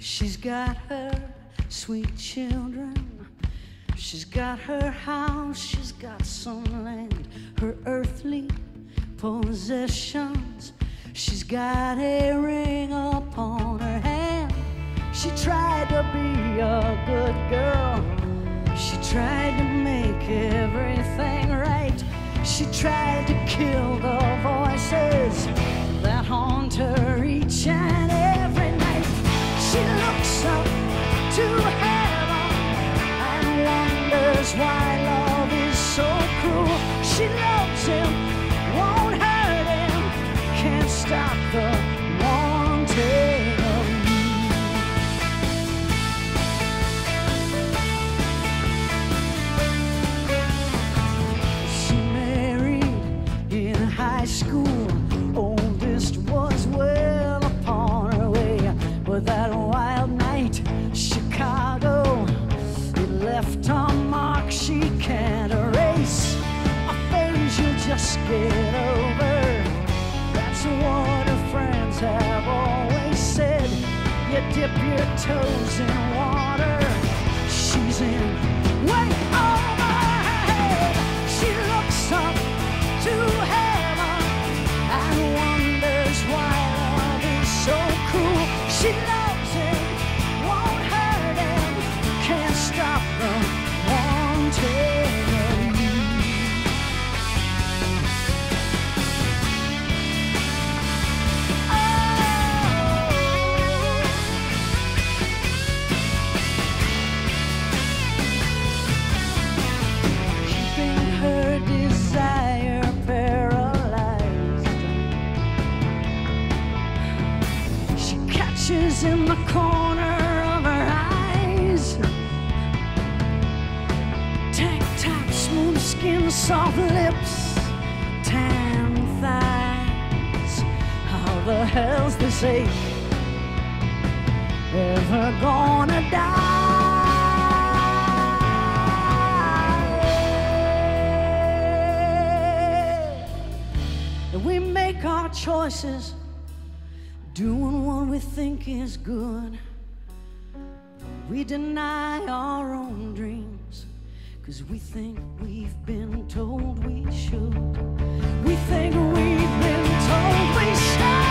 She's got her sweet children, she's got her house, she's got some land, her earthly possessions. She's got a ring upon her hand. She tried to be a good girl, she tried to make everything right. She tried to kill the voices that haunt her each and every night. She looks up to heaven and wonders why love is so cruel. She loves him, won't hurt him, can't stop the wanting of you. She married in high school, oldest was well upon her way. But that wild night, Chicago, it left a mark she can't erase. A fate she'll just get over, that's what her friends have always said. You dip your toes in water, she's in way over her head. She looks up to heaven and wonders why love is so cruel. She loves him, won't hurt him, can't stop the wanting of you. Keeping her desire paralyzed, she catches in the corner of her eyes. Tank top, smooth skin, soft lips, tan thighs. How the hell's this ache ever gonna die? We make our choices, doing what we think is good. We deny our own dreams, 'cause we think we've been told we should. We think we've been told we should.